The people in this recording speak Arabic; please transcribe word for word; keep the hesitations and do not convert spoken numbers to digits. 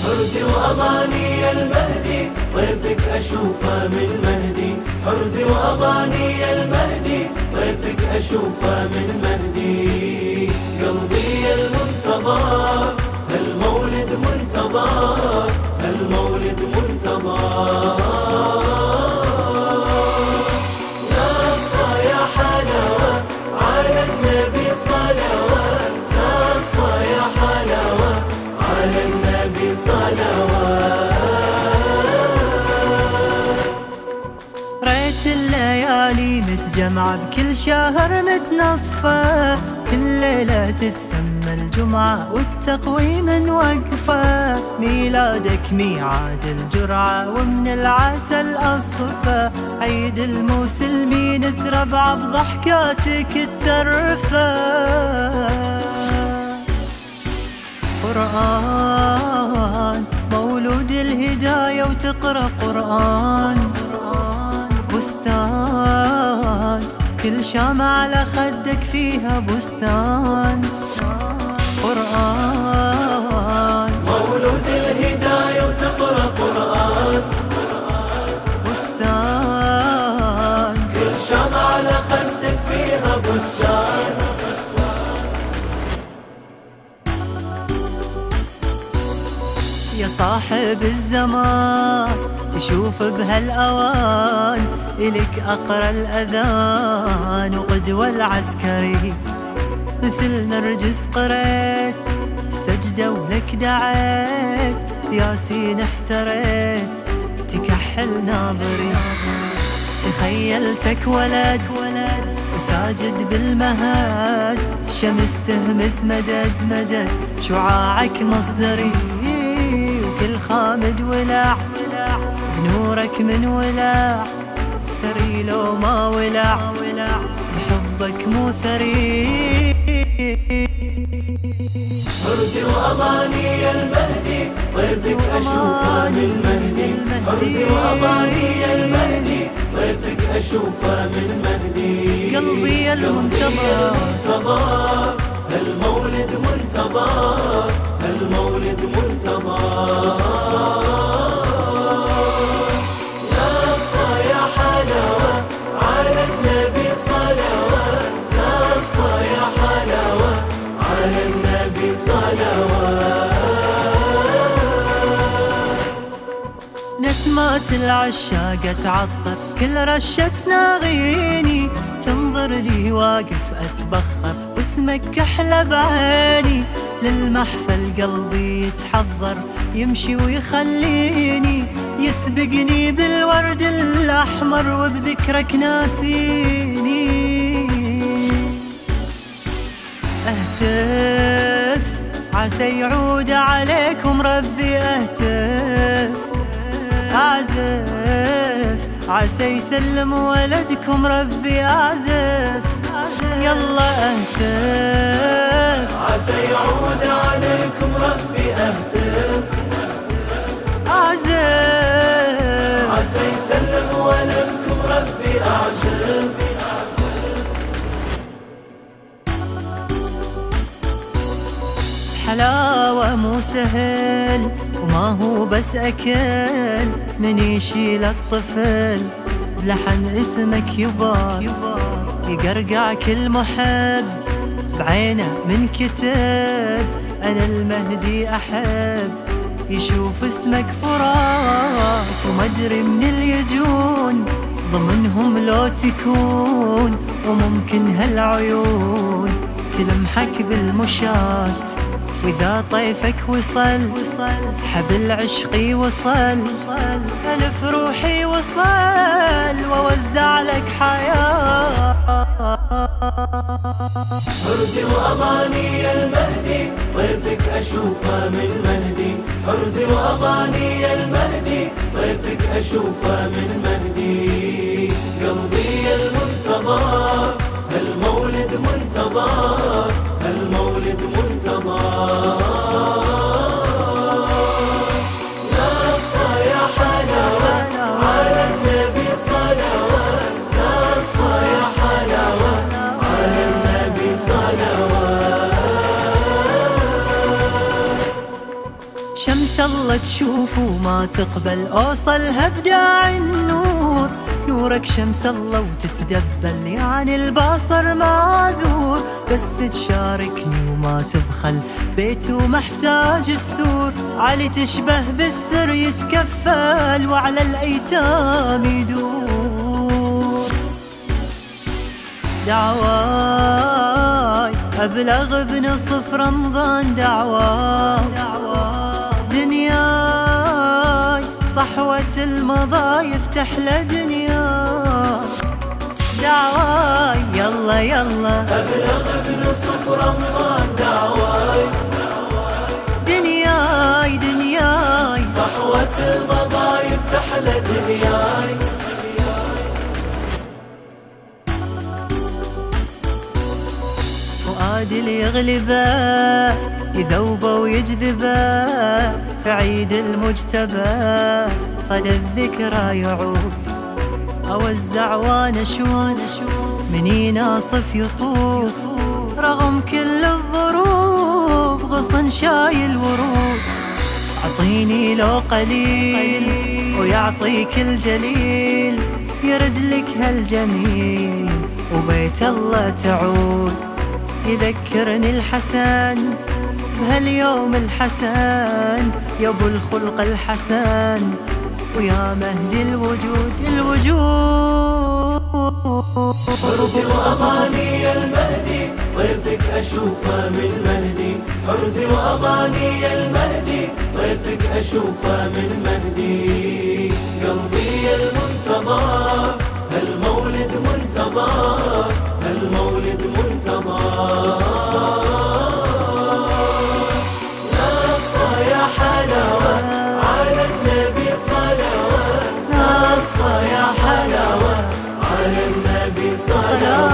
حرزي وأماني المهدي ضيفك أشوفه من مهدي. حرزي وأماني المهدي ضيفك أشوفه من مهدي. قلبي المنتظر المولد منتظر، المولد منتظر. يا أصفى يا حلاوة على النبي صلوات، يا أصفى يا حلاوة على النبي صلوات. ريت الليالي متجمعة بكل شهر متنصفة، كل ليلة تتسمى الجمعة والتقويم وقفة. ميلادك ميعاد الجرعة ومن العسل أصفى، عيد المسلمين تربع بضحكاتك الترفة. قرآن مولود الهداية وتقرأ قرآن، بستان كل شامة على خدك فيها بستان. قرآن مولود الهداية وتقرأ قرآن، بستان كل شامة على خدك فيها بستان. يا صاحب الزمان تشوف بهالأوان، إلك أقرأ الأذان وقدوة العسكري. مثل نرجس قريت سجدة ولك دعيت، ياسين احتريت تكحل ناظري. تخيلتك ولد ولد وساجد بالمهد، شمس تهمس مدد مدد شعاعك مصدري. وكل خامد ولع بنورك من ولع، ثري لو ما ولع بحبك مو ثري. حرزي وأماني المهدي ضيفك أشوفه من مهدي. حرزي وأماني المهدي ضيفك أشوفه من مهدي. قلبي المنتظر المولد منتظر، المولد منتظر. يا أصفى يا حلاوة على النبي صلوات، يا أصفى يا حلاوة على النبي صلوات. نسمات العشاقة تعطر كل رشة ناغيني، تنظر لي واقف أتبخر واسمك أحلى بعيني. للمحفل قلبي يتحضر يمشي ويخليني، يسبقني بالورد الأحمر وبذكرك ناسيني. أهتف عسى يعود عليكم ربي، أهتف أعزف عسى يسلم ولدكم ربي، أعزف يلا أهتف عسى يعود عليكم ربي، أهتف أعزف عسى يسلم ولدكم ربي، أعزف. حلاوة مو سهل وما هو بس أكل، من يشيل الطفل بلحن اسمك يبار، يقرقع كل محب بعينه من كتب. أنا المهدي أحب يشوف اسمك فرات، ومدري من اليجون ضمنهم لو تكون، وممكن هالعيون تلمحك بالمشات. وإذا طيفك وصل حبل عشقي وصل، ألف روحي وصل ووزع لك حياة. حرزي وأماني المهدي ضيفك أشوفه من مهدي. حرزي وأماني المهدي ضيفك أشوفه من مهدي. قلبي المنتظر المولد منتظر، المولد منتظر. يا أصفى يا حلاوة على النبي صلوات، يا أصفى يا حلاوة على النبي صلوات. شمس الله تشوف وما تقبل، أوصلها بداع النور. نورك شمس الله وتتدبل، يعني البصر معذور. بس تشاركني وما تبخل، بيت ومحتاج السور. علي تشبه بالسر يتكفل، وعلى الأيتام يدور. دعواي أبلغ بنصف رمضان، دعواي دنياي صحوة المضى يفتح لدنياي. دعواي يلا يلا أبلغ بنصف رمضان، دعواي دنياي دنياي صحوة المضى يفتح لدنياي. فؤادي اللي يغلبه يذوبه ويجذبه، في عيد المجتبى صدى الذكرى يعود. أوزع وانا اشوف من يناصف يطوف، رغم كل الظروف غصن شايل ورود. أعطيني لو قليل ويعطيك الجليل، يرد لك هالجميل وبيت الله تعود. يذكرني الحسن بهاليوم الحسن، يا ابو الخلق الحسن ويا مهدي الوجود الوجود. أرزي وأماني المهدي، ضيفك أشوفه من مهدي. أرزي وأماني المهدي، ضيفك أشوفه من مهدي. قلبي المنتظر هالمولد منتظر، هالمولد منتظر. ناصفة يا حلاوة على النبي صلوات، ناصفة يا حلاوة على النبي صلوات.